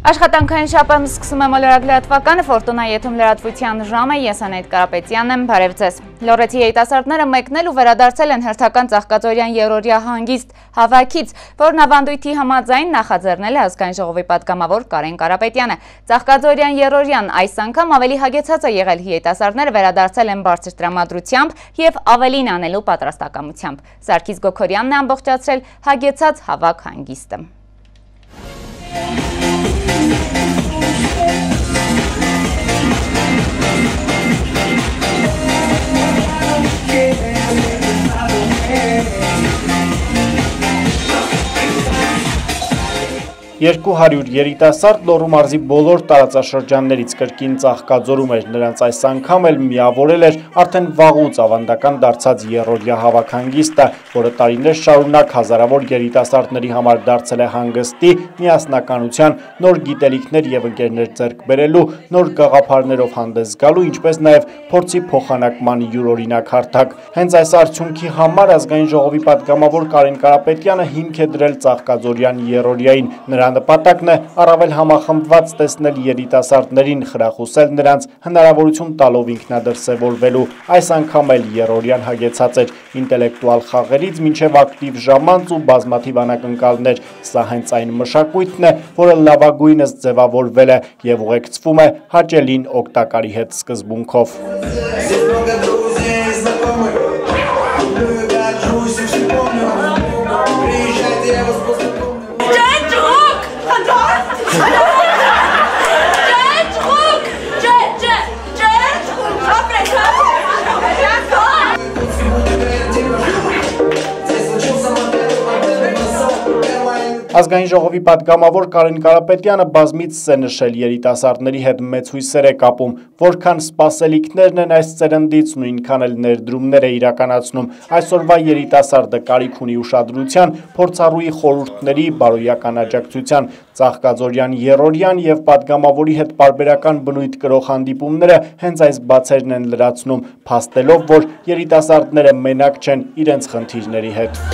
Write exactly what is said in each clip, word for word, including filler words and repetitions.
Աշխատանքային շաբաթ սկսում եմ լրագրատվականը, Ֆորտունա եթում լրատվության ժամը, ես Անետ Կարապետյանն եմ, բարև ձեզ։ Լոռեցի երիտասարդները մեկնել ու վերադարձել են հերթական Ծաղկաձորյան երրորդյա հանգիստ հավաքից, որն ավանդույթի համաձայն նախաձեռնել է ազգային ժողովի պատգամավոր Կարեն Կարապետյանը։ Ծաղկաձորյան երրորդյան այս անգամ ավելի հագեցած է եղել, երիտասարդները վերադարձել են բարձր տրամադրությամբ և ավելին անելու պատրաստակամությամբ։ Սարգիս Գոքորյանն է ամբողջացրել հագեցած հավաք հանգիստը։ երկու հարյուր երիտասարդ Լոռու մարզի բոլոր տարածաշրջաններից կրկին Ծաղկաձորում էր, նրանց այս անգամ էլ միավորել էր արդեն վաղուց ավանդական դարձած երրորդյա հավաքհանգիստը, որը տարիներ շարունակ հազարավոր երիտասարդների համար դարձել է հանգստի, միասնականության, նոր գիտելիքներ և ընկերներ ձեռք բերելու, նոր գաղափարներով հանդես գալու, ինչպես նաև փորձի փոխանակման յուրօրինակ հարթակ։ Հենց այս արդյունքի համար ազգային ժողովի պատգամավոր Կարեն Կարապետյանը հիմք է դրել Ծաղկաձորյան երրորդյային, նրա նպատակն է առավել համախմբված տեսնել երիտասարդներին, խրախուսել նրանց հնարավորություն տալով ինքնադրսևորվելու։ Այս անգամ էլ երրորդյան հագեցած էր ինտելեկտուալ խաղերից մինչև ակտիվ ժամանց ու բազմաթիվ անակնկալներ։ Սա հենց այն մշակույթն է, որը լավագույնս ձևավորվել է և ուղեկցվում է հաճելին օգտակարի հետ սկզբունքով։ Ազգային ժողովի պատգամավոր Կարեն Կարապետյանը բազմիցս է նշել երիտասարդների հետ մեծ հույսեր է կապում, որքան սպասելիքներն են այս ծերնդից, նույնքան էլ ներդրումներ է իրականացնում։ Այսօրվա երիտասարդը կարիք ունի ուշադրության, փորձառուի խորհուրդների, բարոյական աջակցության։ Ծաղկաձորյան երրորդյան և պատգամավորի հետ պարբերական բնույթ կրող հանդիպումները հենց այս բացերն են լրացնում, փաստելով, որ երիտասարդները մենակ չեն իրենց խնդիրների հետ։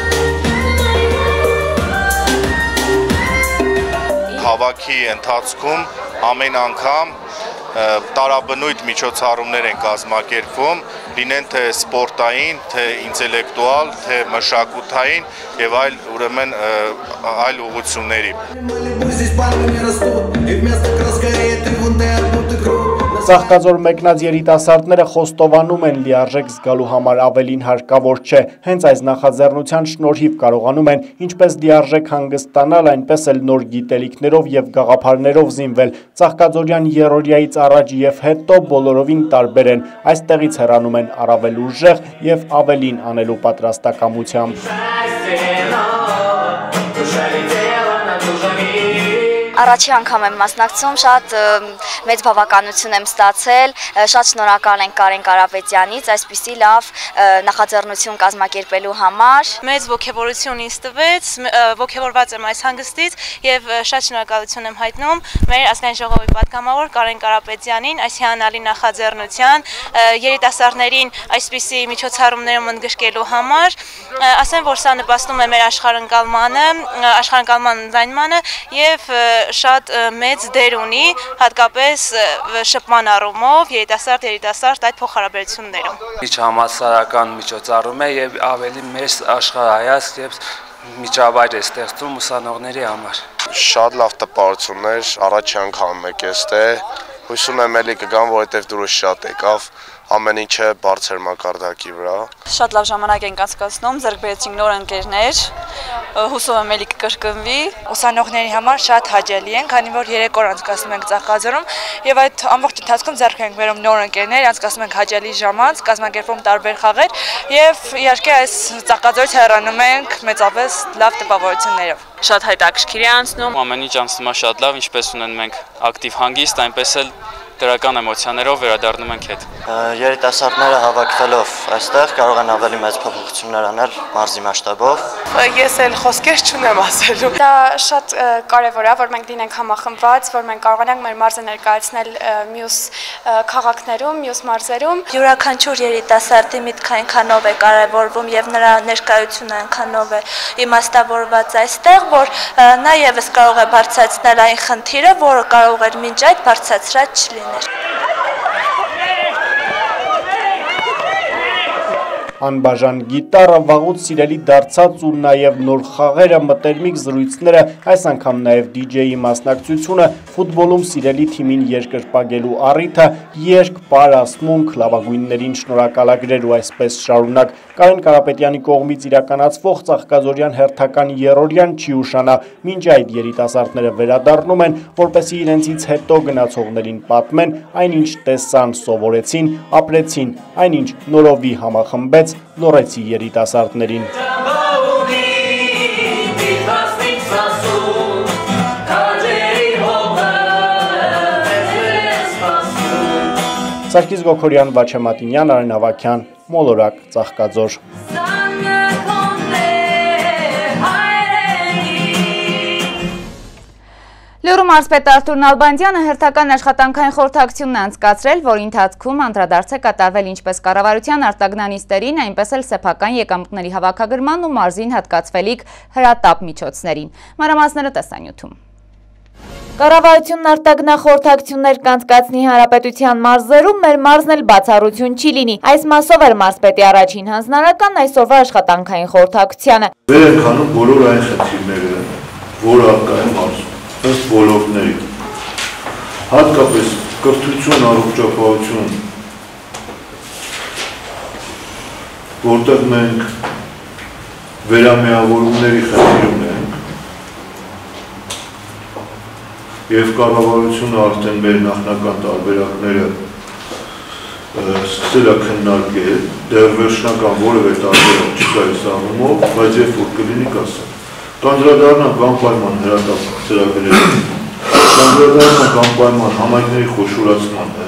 Հավաքի ընթացքում ամեն անգամ տարաբնույթ միջոցառումներ են կազմակերպվում, լինեն թե սպորտային, թե ինտելեկտուալ, թե մշակութային և այլ ուրեմն այլ ուղղությունների։ Ծաղկաձոր մեկնած երիտասարդները խոստովանում են լիարժեք զգալու համար ավելին հարկավոր չէ, հենց այս նախաձեռնության շնորհիվ կարողանում են ինչպես լիարժեք հանգստանալ, այնպես էլ նոր գիտելիքներով և գաղափարներով զինվել։ Ծաղկաձորյան երրորդյայից առաջ և հետո բոլորովին տարբեր են, այստեղից հեռանում են առավել ուժեղ և ավելին անելու պատրաստակամությամբ։ Առաջի անգամ եմ մասնակցում, շատ մեծ բավականություն եմ ստացել, շատ շնորհակալ ենք Կարեն Կարապետյանից այսպիսի լավ նախաձեռնություն կազմակերպելու համար։ Մեծ ոգևորություն ինձ տվեց, ոգևորված եմ այս հանգստից և շատ շնորհակալություն եմ հայտնում մեր ազգային ժողովի պատգամավոր Կարեն Կարապետյանին այս հիանալի նախաձեռնության, երիտասարդներին այսպիսի միջոցառումներում ընդգրկելու համար։ Ասեմ, որ սա նպաստում է մեր աշխարհընկալմանը, աշխարհընկալման ընդլայնմանը և շատ մեծ դեր ունի, հատկապես շփման առումով երիտասարդ երիտասարդ այդ փոխհարաբերություններում։ Միջհամալսարական միջոցառում է և ավելի մեծ աշխարհայացք և միջավայր է ստեղծում ուսանողների համար։ Շատ լավ տպավորություններ, առաջի անգամ եք էստեղ, հույս ունեմ էլի կգամ, որովհետև դուրս շատ եկավ, ամեն ինչը բարձր մակարդակի վրա։ Շատ լավ ժամանակ ենք անցկացնում, ձեռք բերեցինք նոր ընկերներ, հուսով եմ էլի կկրկնվի։ Ուսանողների համար շատ հաճելի են, քանի որ երեք օր անցկացնում ենք Ծաղկաձորում և այդ ամբողջ ընթացքում ձեռք ենք բերում նոր ընկերներ, անցկացնում ենք հաճելի ժամանց, կազմակերպում տարբեր խաղեր և իհարկե այս Ծաղկաձորից հեռանում ենք մեծապես լավ տպավորություններով։ Շատ հետաքրքիր է անցնում։ Ամեն ինչ անցնում է շատ լավ, ինչպես ունեն մենք ակտիվ հանգիստ, այնպես էլ դրական էմոցիաներով վերադառնում ենք հետ։ Երիտասարդները հավաքվելով այստեղ կարող են ավելի մեծ փոփոխություններ անել մարզի մասշտաբով։ Ես էլ խոսքեր չունեմ ասելու։ Դա շատ կարևոր է, որ մենք լինենք համախմբված, որ մենք կարողանանք մեր մարզը ներկայացնել մյուս քաղաքներում, մյուս մարզերում։ Յուրաքանչյուր երիտասարդի միտքը այնքանով է կարևորվում եւ նրա ներկայությունը այնքանով է իմաստավորված այստեղ, որ նա եւս կարող է բարձրացնել այն խնդիրը, որը կարող էր մինչ այդ բարձրացրած չլիներ։ Անբաժան գիտարը, վաղուց սիրելի դարձած ու նաև նոր խաղերը, մտերմիկ զրույցները, այս անգամ նաև դիջեյի մասնակցությունը, ֆուտբոլում սիրելի թիմին երկրպագելու առիթը, երգ, պարասմունք, լավագույններին շնորհակալագրեր ու այսպես շարունակ։ Կարեն Կարապետյանի կողմից իրականացվող Ծաղկաձորյան հերթական երրորդյան չի ուշանա, մինչ այդ երիտասարդները վերադառնում են, որպեսզի իրենցից հետո գնացողներին պատմեն, այնինչ տեսան, սովորեցին, ապրեցին, այնինչ նորովի համախմբեց Լոռեցի երիտասարդներին։ Սարգիս Գոքորյան, Վաչե Մատինյան, Արեն Ավագյան, Մոլորակ, Ծաղկաձոր։ Լոռու մարզպետ Արթուր Նալբանդյանը հերթական աշխատանքային խորհրդակցությունն է անցկացրել, որի ընթացքում անդրադարձ է կատարվել ինչպես կառավարության արտագնանիստերին, այնպես էլ սեփական եկամուտների հավաքագրման ու մարզին հատկացվելիք հրատապ միջոցներին։ Մանրամասները տեսանյութում։ Կառավարությունն արտագնախորհրդակցություններ կանցկացնի հանրապետության մարզերում, մեր մարզն էլ բացառություն չի լինի։ Այս մասով էր մարզպետի առաջին հանձնարարական այսօրվա աշխատանքային խորհրդակցությանը։ Վեր ենք անում բոլոր այն խնդիրները, որ առկա են մարզում, ըստ ոլորտների, հատկապես կրթություն, առողջապահություն, որտեղ մենք վերամիավորումների խնդիր ունենք, և կառավարությունը արդեն մեր նախնական տարբերակները սկսել է քննարկել, դեռ վերջնական որևէ տարբերակ չկա այս առումով, բայց երբ որ կլինի կասեմ։ Կանդրադառնանք անպայման հրատապ ծրագրերին, կանդրադառնանք անպայման համայնքների խոշորացմանը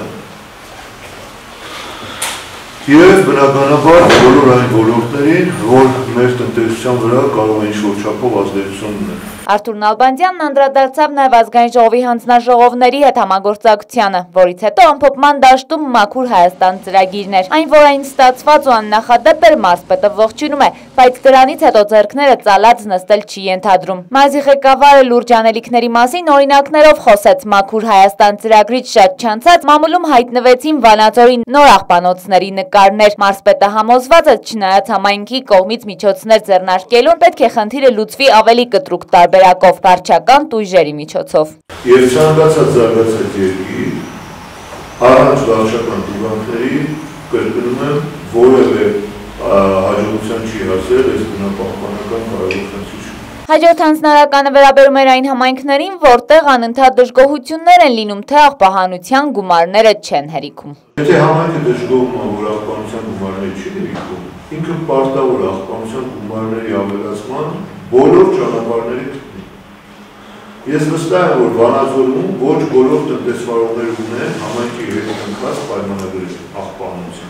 և բնականաբար բոլոր այն ոլորտներին, որ մեր տնտեսության վրա կարող է ինչ-որ չափով ազդեցություն ունել։ Արթուր Նալբանդյանն անդրադարձավ նաև ազգային ժողովի հանձնաժողովների հետ համագործակցությանը, որից հետո ամփոփման դաշտում Մաքուր Հայաստան ծրագիրն էր։ Այն, որ այն ստացված ու աննախադեպ էր, մարզպետը ողջունում է, բայց դրանից հետո ձեռքները ծալած նստել չի ենթադրում։ Մարզի ղեկավարը լուրջ անելիքների մասին օրինակներով խոսեց Մաքուր Հայաստան ծրագրից շատ չանցած մամուլում հայտնվեցին Վանաձորի նոր աղբանոցների նկարներ։ Մարզպետը համոզված է, չնայած համայնքի կողմից միջոցներ ձեռնարկելուն, պետք է խնդիրը լուծվի ավելի կտրուկ տարբերակով, վարչական տույժերի միջոցով։ Եվ ցանկացած զարգացած երկիր առանց վարչական տուգանքների կրկնում եմ որևէ հաջողության չի հասել այս բնապահպանական կարևոր խնդիրը։ Հաջորդ հանձնարարականը վերաբերում էր այն համայնքներին, որտեղ անընդհատ դժգոհություններ են լինում, թե աղբահանության գումարները չեն հերիքում։ Եթե համայնքը դժգոհում է, որ աղբահանության գումարները չի հերիքում, ինքը պարտավոր աղբահանության գումարների ավելացման բոլոր ճանապարհների գտնի։ Ես վստահ եմ, որ Վանաձորում ոչ բոլոր տնտեսվարողներ ունեն համայնքի հետ կնքված պայմանագրեր աղբահանության։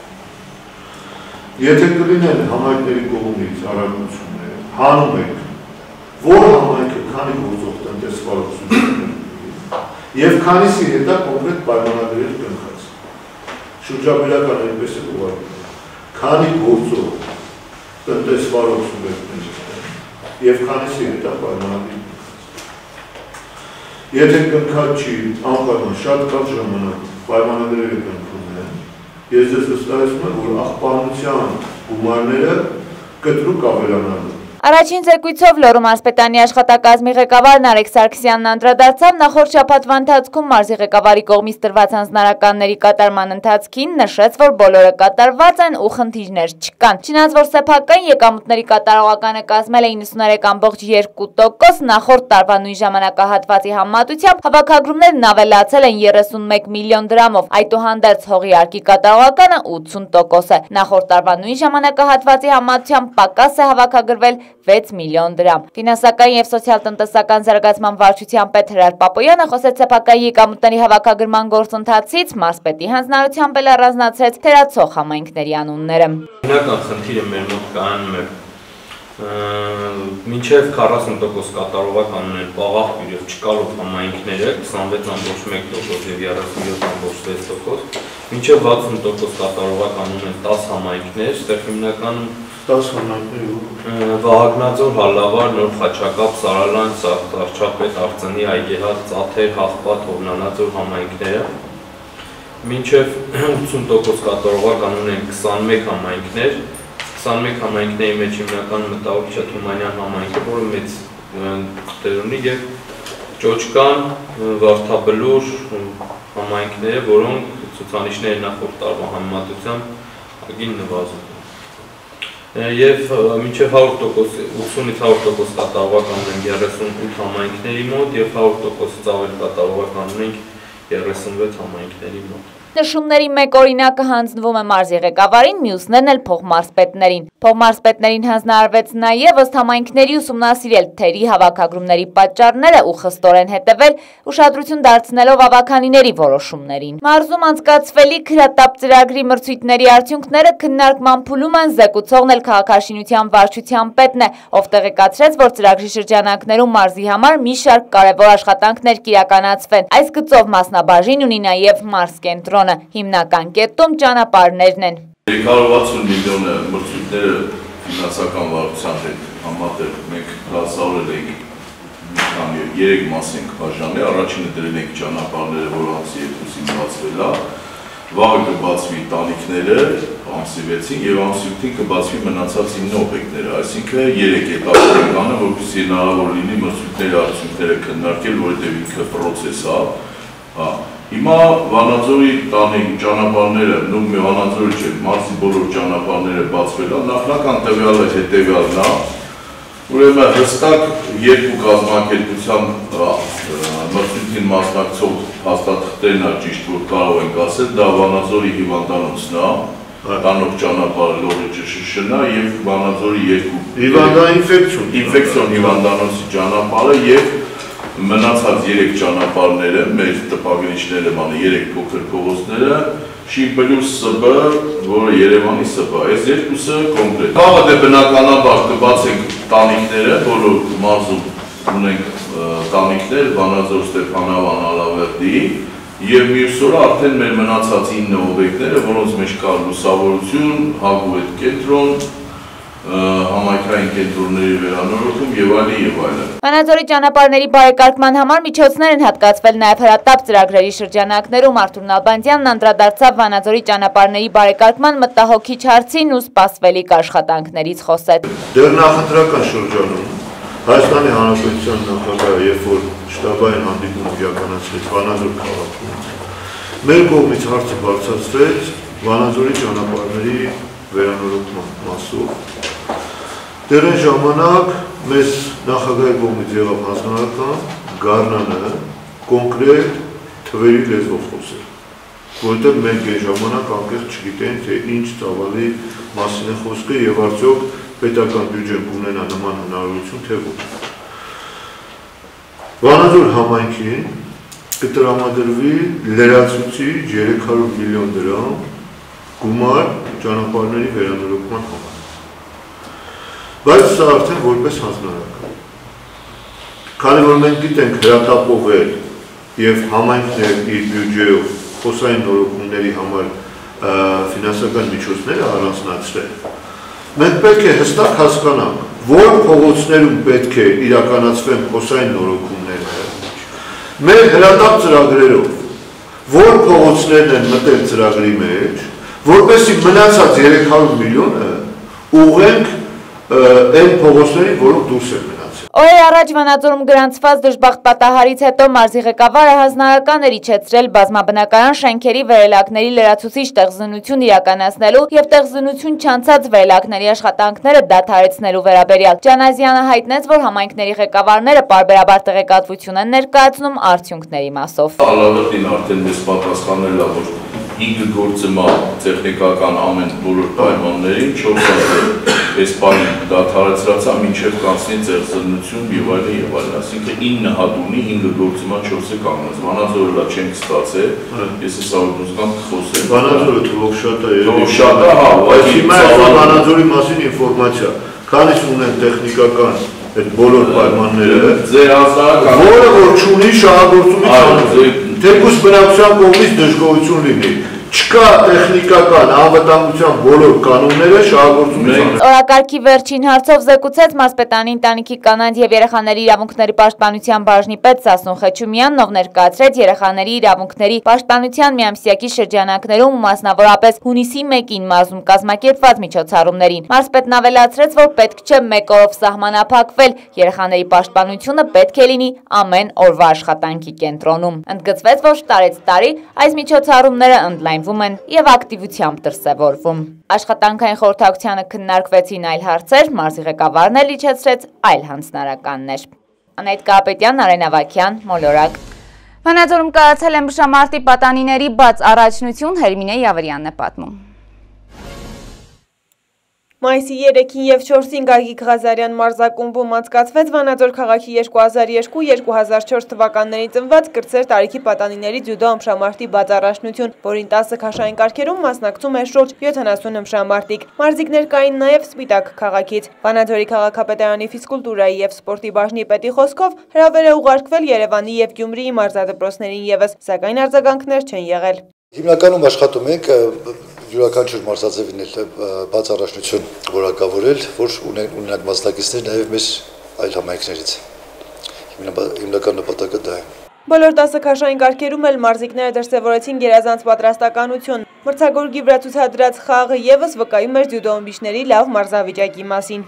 Եթե կլինեն համայնքների կողմից արագությունները, հանում եք, որ համայնքը քանի գործող տնտեսվարողություններ եւ քանիսի հետ է կոնկրետ պայմանագրեր կնքած։ Շրջաբերական այնպես է ուղղակի։ Քանի գործող տնտեսվարողություններ և քանիսի հետ է պայմանագրեր կնքած։ Եթե կնքած չի, անպայման շատ կարճ ժամանակ պայմանագրերը կնքում են, ես ձեզ վստահեցնում եմ, որ աղբահանության գումարները կտրուկ ավելանալու։ Առաջին զեկույցով Լոռու մարզպետանի աշխատակազմի ղեկավար Նարեկ Սարգսյանն անդրադարձավ նախորդ շաբաթվա ընթացքում մարզի ղեկավարի կողմից տրված հանձնարարականների կատարման ընթացքին, նշեց, որ բոլորը կատարված են ու խնդիրներ չկան։ Չնայած որ սեփական եկամուտների կատարողականը կազմել է իննսուններեք կόμμα երկու տոկոս, նախորդ տարվա նույն ժամանակահատվածի համեմատությամբ հավաքագրումներն ավելացել են երեսունմեկ միլիոն դրամով, այդուհանդերձ հողի արկի կատարողականը ութսուն տոկոս է։ Նախորդ տարվա նույն ժամանակահատվածի համեմատությամբ պակաս է հավաքագրվել վեց միլիոն դրամ։ Ֆինանսական և սոցիալ-տնտեսական զարգացման վարչության պետ Հրար Պապոյանը խոսեց սեփական եկամուտների հավաքագրման գործընթացից, մարզպետի հանձնարարությամբ էլ առանձնացրեց թերացող համայնքների անունները։ Հիմնական խնդիրը մեր մոտ կայանում է մինչև քառասուն տոկոս կատարողական ունեն պաղաղ և չկալով համայնքները քսանվեց ամբողջ մեկ տոկոս և երեսունյոթ ամբողջ վեց տոկոս, մինչև վաթսուն տոկոս կատարողական ունեն տաս համայնքներ, ստեղ հիմնականում տաս համայնքներ Վահագնաձոր, Հալավար, Նոր Խաչակապ, Սարալան, Արչապետ, Արձանի, Այգեհատ, Ծաթեր, Հաղպատ, Հովնանաձոր համայնքները, մինչև ութսուն տոկոս կատարողական ունեն քսանմեկ համայնքներ, քսանմեկ համայնքների մեջ հիմնական Մտահոգիչա Թումանյան համայնքը, որը մեծ թղթեր ունի, և Ճոճկան, Վարդաբլուր համայնքները, որոնք ցուցանիշները նախորդ տարվա համեմատությամբ ագին նվազում են։ Եվ մինչև հարյուր տոկոս, ութսունից հարյուր տոկոս կատարողական ունենք երեսունութ համայնքների մոտ և հարյուր տոկոսից ավել կատարողական ունենք երեսունվեց համայնքների մոտ։ Նշումների մեկ օրինակը հանձնվում է մարզի ղեկավարին, մյուսներն էլ փոխմարզպետներին։ Փոխմարզպետներին հանձնարարվեց նաև ըստ համայնքների ուսումնասիրել թերի հավաքագրումների պատճառները ու խստորեն հետևել, ուշադրություն դարձնելով ավագանիների որոշումներին։ Մարզում անցկացվելիք հրատապ ծրագրի մրցույթների արդյունքները քննարկման փուլում են, զեկուցողն էլ քաղաքաշինության վարչության պետն է, ով տեղեկացրեց, որ ծրագրի շրջանակներում մարզի համար մի շարք կարևոր աշխատանքներ կիրականացվեն։ Այս գծով մասնաբաժին ունի նաև մարզկենտրոնը, հիմնական կետում ճանապարհներն են։ երեք հարյուր վաթսուն միլիոնը մրցույթները ֆինանսական վարչության հետ համատեղ մենք հրապարակել ենք երեք մաս ենք բաժանել, առաջինը դրել ենք ճանապարհները, որոնց երկուսին բացվել է, վաղը կբացվի տանիքները, ամսի վեցին եւ ամսի ութին կբացվի մնացած ինը օբյեկտները, այսինքն երեք էտապ ենք անում, որպեսզի հնարավոր լինի մրցույթների արդյունքները քննարկել, որովհետեւ ինքը process է, հա։ Հիմա Վանաձորի տանիք ճանապարհները, նույն մի Վանաձորի չէ, մարզի բոլոր ճանապարհները բացվել են, նախնական տվյալը հետևյալն է, ուրեմն հստակ երկու կազմակերպության մրցույթին մասնակցող հաստատություններն է ճիշտ, որ կարող ենք ասել, դա Վանաձորի հիվանդանոցն է, տանող ճանապարհը Լոռիճը Շշնա եւ Վանաձորի երկու հիվանդանոցի ինֆեկցիոն հիվանդանոցի ճանապարհը եւ մնացած երեք ճանապարհները, մեր տպագրիչները ման երեք փոքր փողոցները, Շ պլյուս Ս Բ, որը Երևանի Ս Բ, այս երկուսը կոնկրետ։ Վաղը դե բնականաբար կբացենք տանիքները, բոլոր մարզում ունենք տանիքներ, Վանաձոր, Ստեփանավան, Ալավերդի, եւ մյուս օրը արդեն մեր մնացած ինը օբյեկտները, որոնց մեջ կա լուսավորություն, հագուետ կենտրոն, համայնքային կենտրոնների վերանորոգում եւ այլն եւ այլն։ Վանաձորի ճանապարհների բարեկարգման համար միջոցներ են հատկացվել նաև հրատապ ծրագրերի շրջանակներում։ Արթուր Նալբանդյանն անդրադարձավ Վանաձորի ճանապարհների բարեկարգման մտահոգիչ հարցին ու սպասվելիք աշխատանքներից խոսեց։ Դեռ նախընտրական շրջանում Հայաստանի Հանրապետության նախագահը, երբ որ շտաբային հանդիպում իրականացրեց Վանաձոր քաղաքում, մեր կողմից հարցը բարձրացվեց Վանաձորի ճանապարհների վերանորոգման մասով։ Դեռ այն ժամանակ մեզ նախագահի կողմից եղավ հանձնարարական գարնանը կոնկրետ թվերի լեզվով խոսել, որովհետև մենք այն ժամանակ անկեղծ չգիտենք, թե ինչ ծավալի մասին է խոսքը եւ արդյոք պետական բյուջեն կունենա նման հնարավորություն, թե ոչ։ Վանաձոր համայնքին կտրամադրվի լրացուցիչ երեք հարյուր միլիոն դրամ գումար ճանապարհների վերանորոգման համար։ Բայց սա արդեն որպես հանձնարարական։ Քանի որ մենք գիտենք հրատապողել եւ համայնքներ իր բյուջեով խոսային նորոգումների համար ֆինանսական միջոցներ առանձնացրել, մենք պետք է հստակ հասկանանք, որ փողոցներում պետք է իրականացվեն խոսային նորոգումները, մեր հրատապ ծրագրերով, որ փողոցներն են մտել ծրագրի մեջ, որպեսզի մնացած երեք հարյուր միլիոնը ուղղենք այն փողոցներին, որոնք դուրս են մնացել։ Օրեր առաջ Վանաձորում գրանցված դժբախտ պատահարից հետո մարզի ղեկավարը հանձնարարական էր իջեցրել բազմաբնակարան շենքերի վերելակների լրացուցիչ տեղզնություն իրականացնելու եւ տեղզնություն չանցած վերելակների աշխատանքները դադարեցնելու վերաբերյալ։ Ջանազյանը հայտնեց, որ համայնքների ղեկավարները պարբերաբար տեղեկատվություն են ներկայացնում արդյունքների մասով։ Ալավերդին արդեն մեզ պատասխանել է, որ ինքը գործում է տեխնիկական ամեն բոլոր պայմաններին, չորս այս բանը դադարեցրածա մինչև կանցնի ձեռձնություն եւ այլն եւ այլն, այսինքն ինը հատունի հինգը գործումա չորսը կանգնած, Վանաձորը դա չենք ստացել, ես ես ավելի կան կխոսեմ։ Վանաձորը թվով շատ է, երևի շատ է, հա, բայց հիմա Վանաձորի մասին ինֆորմացիա, քանից ունեն տեխնիկական այդ բոլոր պայմանները, ձեր հասարակական, որը որ չունի շահագործումից անունը, թեկուզ բնակության կողմից դժգոհություն լինի, չկա տեխնիկական անվտանգության բոլոր կանոնները շահագործումից անունը։ Օրակարգի վերջին հարցով զեկուցեց Մասպետանի ընտանիքի կանանց և երեխաների իրավունքների պաշտպանության բաժնի պետ Սասուն Խեչումյանն, ով ներկայացրեց երեխաների իրավունքների պաշտպանության միամսյակի շրջանակներում ու մասնավորապես հունիսի մեկին մարզում կազմակերպված միջոցառումներին։ Մարզպետն ավելացրեց, որ պետք չէ մեկ օրով սահմանափակվել, երեխաների պաշտպանությունը պետք է լինի ամեն օրվա աշխատանքի կենտրոնում։ Ընդգծվեց, որ տարեց տարի այս միջոցառումները ընդլայնվում են և ակտիվությամբ դրսևորվում։ Աշխատանքային խորհրդակցությանը քննարկվեցին այլ հարցեր, մարզի ղեկավարն էլ իջեցրեց այլ հանձնարարականներ։ Անահիտ Կարապետյան, Արեն Ավագյան, Մոլորակ։ Վանաձորում կայացել է ՄՇՄԱՐՏ-ի պատանիների բաց առաջնություն, Հերմինե Յավրյանն է պատմում։ Մայիսի երեքին և չորսին Գագիկ Ղազարյան մարզակումբում անցկացվեց Վանաձոր քաղաքի երկու հազար երկու - երկու հազար չորս թվականների ծնված կրտսեր տարիքի պատանիների ձյուդո ըմբշամարտի բաց առաջնություն, որին տասը քաշային կարգերում մասնակցում է շուրջ յոթանասուն ըմբշամարտիկ։ Մարզիկներ կային նաև Սպիտակ քաղաքից։ Վանաձորի քաղաքապետարանի ֆիզկուլտուրայի և սպորտի բաժնի պետի խոսքով հրավեր է ուղարկվել Երևանի և Գյումրիի մարզադպրոցներին ևս, սակայն արձագանքներ չեն եղել։ Հիմնականում աշխատում ենք յուրաքանչյուր մարզաձևին բաց առաջնություն որակավորել, որ ունենանք մասնակիցներ նաև մեր այլ համայնքներից։ Հիմնական նպատակը դա է։ Բոլոր տասը քաշային կարգերում էլ մարզիկները դրսևորեցին գերազանց պատրաստականություն։ Մրցակցի վրա ցուցադրած խաղը ևս վկայում էր ձյուդո ըմբիշների լավ մարզավիճակի մասին։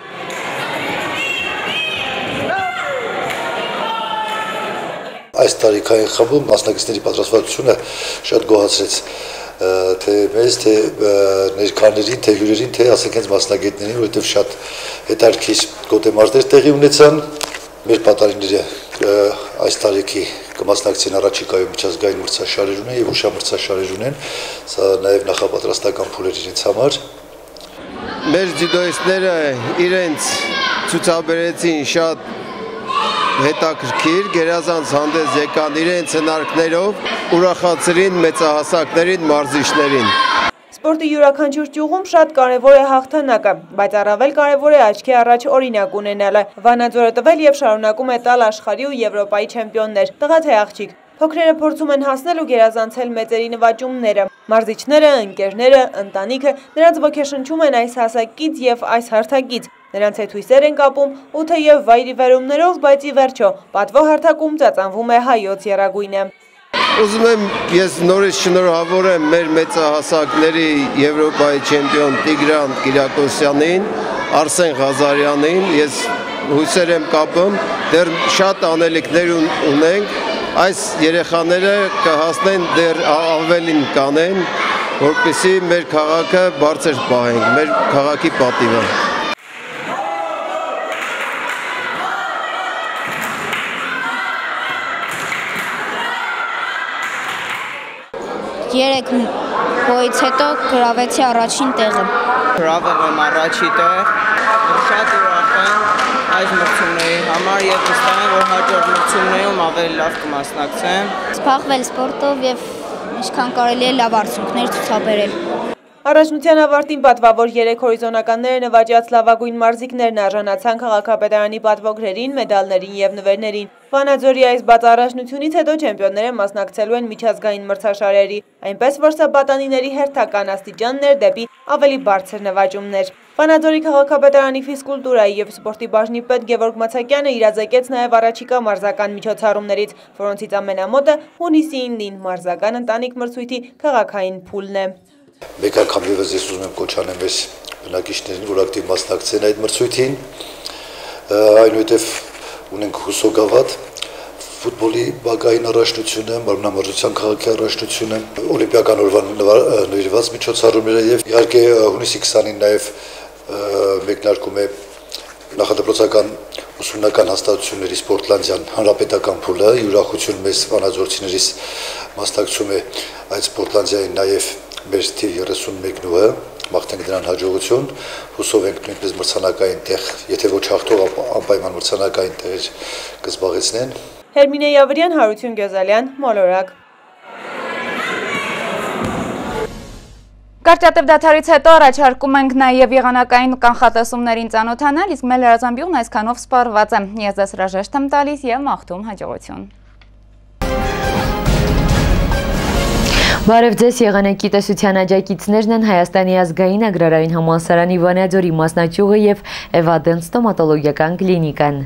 Այս տարիքային խմբում մասնակիցների պատրաստվածությունը շատ գոհացրեց թե մեզ, թե ներկաներին, թե հյուրերին, թե ասենք հենց մասնագետներին, որովհետև շատ հետաքրքիր գոտեմարզներ տեղի ունեցան։ Մեր պատանիները այս տարիքի կմասնակցեն առաջիկայում միջազգային մրցաշարեր ունեն եւ ուշամրցաշարեր ունեն, սա նաեւ նախապատրաստական փուլ էր իրենց համար։ Մեր ձյուդոիստները իրենց ցուցաբերեցին շատ հետաքրքիր, գերազանց հանդես եկան իրենց հնարքներով, ուրախացրին մեծահասակներին, մարզիչներին։ Սպորտի յուրաքանչյուր ճյուղում շատ կարևոր է հաղթանակը, բայց առավել կարևոր է աչքի առաջ օրինակ ունենալը։ Վանաձորը տվել և շարունակում է տալ աշխարհի ու Եվրոպայի չեմպիոններ, տղա թե աղջիկ։ Փոքրերը փորձում են հասնել ու գերազանցել մեծերի նվաճումները։ Մարզիչները, ընկերները, ընտանիքը նրանց ոգեշնչում են այս հասակից և այս հարթակից։ Նրանց հետ հույսեր են կապում ու թեև վայրի վերումներով, բայց ի վերջո պատվո հարթակում ծածանվում է հայոց եռագույնը։ Ուզում եմ ես նորից շնորհավորեմ մեր մեծահասակների Եվրոպայի չեմպիոն Տիգրան Կիրակոսյանին, Արսեն Ղազարյանին, ես հույսեր եմ կապում, դեռ շատ անելիքներ ունենք, այս երեխաները կհասնեն դեռ ավելին կանեն, որպեսզի մեր քաղաքը բարձր պահենք, մեր քաղաքի պատիվը։ Երեք բոյից հետո գրավեցի առաջին տեղը։ Գրավել եմ առաջի տեղ, շատ ուրախ եմ այս մրցումների համար և վստահ եմ, որ հաջորդ մրցումներում ավելի լավ կմասնակցեմ։ Զբաղվել սպորտով և ինչքան կարելի է լավ արդյունքներ ցուցաբերել։ Առաջնության ավարտին պատվավոր երեք հորիզոնականները նվաճած լավագույն մարզիկներն արժանացան քաղաքապետարանի պատվոգրերին, մեդալներին և նվերներին։ Վանաձորի այս բաց առաջնությունից հետո չեմպիոնները մասնակցելու են միջազգային մրցաշարերի, այնպես որ սա պատանիների հերթական աստիճանն էր դեպի ավելի բարձր նվաճումներ։ Վանաձորի քաղաքապետարանի ֆիզկուլտուրայի և սպորտի բաժնի պետ Գևորգ Մացակյանը իրազեկեց նաև առաջիկա մարզական միջոցառումներից, որոնցից ամենամոտը հունիսի իննին մարզական ընտանիք մրցույթի քաղաքային փուլն է։ Մեկ անգամ ևս ես ուզում եմ կոչ անեմ այս բնակիչներին, որ ակտիվ մասնակցեն այդ մրցույթին, այնուհետև ունենք հուսոգավաթ, ֆուտբոլի բակային առաջնությունը, մարմնամարզության քաղաքի առաջնությունը, օլիմպիական օրվան նվիրված միջոցառումները եւ իհարկե հունիսի քսանին նաեւ մեկնարկում է նախադպրոցական ուսումնական հաստատությունների Սպորտլանդյան հանրապետական փուլը, յուրախություն մեզ վանաձորցիներիս մասնակցում է այդ Սպորտլանդիային նաեւ մեր թիվ երեսունմեկը, մաղթենք դրան հաջողություն, հուսով ենք նույնպես մրցանակային տեղ, եթե ոչ հաղթող, անպայման մրցանակային տեղեր կզբաղեցնեն։ Հերմինե Յավրյան, Հարություն Գյոզալյան, Մոլորակ։ Կարճատև դադարից հետո առաջարկում ենք նաև եղանակային կանխատեսումներին ծանոթանալ, իսկ մեր լրատվամիջոցն այսքանով սպառված է։ Ես ձեզ հրաժեշտ եմ տալիս և մաղթում հաջողություն։ Բարև ձեզ, եղանակի տեսության աջակիցներն են Հայաստանի ազգային agrarային համալսարանի Վանաձորի մասնաճյուղը և Էվադեն ստոմատոլոգիական կլինիկան։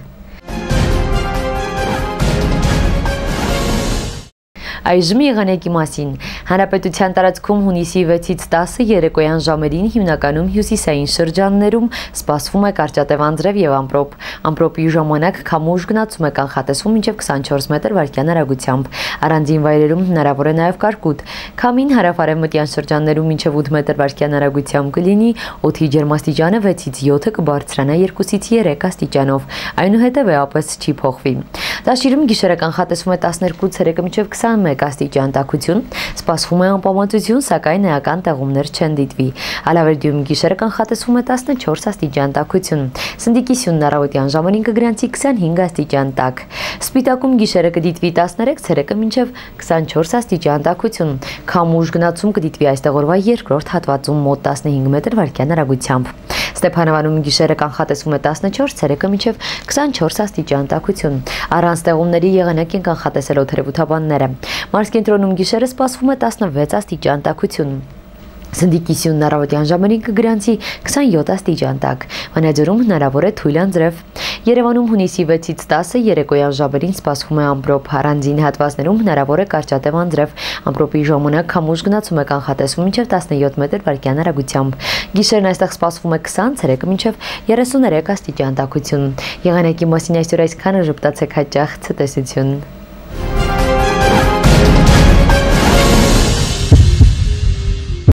Այժմ եղանակի մասին։ Հանրապետության տարածքում հունիսի վեցից տասը երեկոյան ժամերին հիմնականում հյուսիսային շրջաններում սպասվում է կարճատև անձրև և ամպրոպ։ Ամպրոպի ժամանակ քամուշ գնացում է կանխատեսվում մինչև քսանչորս մետր վայրկյան հեռագությամբ։ Առանձին վայրերում հնարավոր է նաև կարկուտ։ Քամին հարավ-արևմտյան շրջաններում մինչև ութ մետր վայրկյան հեռագությամբ կլինի, օդի ջերմաստիճանը վեցից յոթը կբարձրանա երկուսից երեք աստիճանով։ Այնուհետև էապես չի փոխվի։ Դաշիրում գիշերը կանխատեսվում է տասներկու, ցերեկը մինչև քսանմեկ աստիճան տաքություն, սպասվում է անպամատություն, սակայն էական տեղումներ չեն դիտվի։ Ալավերդիում գիշերը կանխատեսվում է տասնչորս աստիճան տաքություն, Սնդիկի սյունն առավոտյան ժամերին կգրանցի քսանհինգ աստիճան տաք, Սպիտակում գիշերը կդիտվի տասներեք, ցերեկը մինչև քսանչորս աստիճան տաքություն, քամուշ գնացում կդիտվի այստեղ օրվա երկրորդ հատվածում մոտ տասնհինգ մետր վայրկյան հեռագությամբ։ Ստեփանավանում գիշերը կանխատեսվում է տասնչորս, ցերեկը մինչև քսանչորս աստիճան տաքություն։ Առանց տեղումների եղանակ են կանխատեսել օդերևութաբանները։ Մարզկենտրոնում գիշերը սպասվում է տասնվեց աստիճան տաքություն։ Սնդիկի սյունն առավոտյան ժամերին կգրանցի քսանյոթ աստիճան տաք, Վանաձորում հնարավոր է թույլ անձրև։ Երևանում հունիսի վեցից տասը երեկոյան ժամերին սպասվում է ամպրոպ, առանձին հատվածներում հնարավոր է կարճատև անձրև, ամպրոպի ժամանակ քամուշ գնացում է կանխատեսվում մինչև տասնյոթ մետր վայրկյան հեռագությամբ։ Գիշերն այստեղ սպասվում է քսան, ցերեկը մինչև երեսուներեք աստիճան տաքություն։ Եղանակի մասին այսօր այսքանը, ժպտացեք հաճախ ցտեսություն։